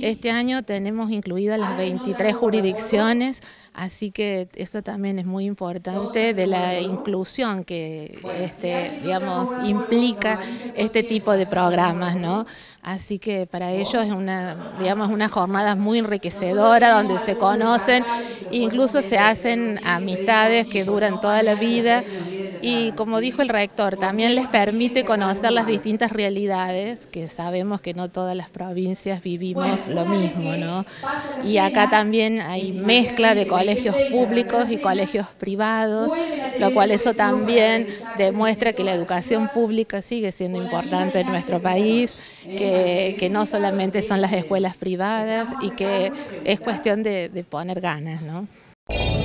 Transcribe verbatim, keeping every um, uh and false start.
Este año tenemos incluidas las veintitrés jurisdicciones, así que eso también es muy importante de la inclusión que este, digamos, implica este tipo de programas, ¿no? Así que para ellos es una, digamos, una jornada muy enriquecedora donde se conocen, incluso se hacen amistades que duran toda la vida. Y como dijo el rector, también les permite conocer las distintas realidades, que sabemos que no todas las provincias vivimos lo mismo, ¿no? Y acá también hay mezcla de colegios públicos y colegios privados, lo cual eso también demuestra que la educación pública sigue siendo importante en nuestro país, que, que no solamente son las escuelas privadas y que es cuestión de, de poner ganas, ¿no?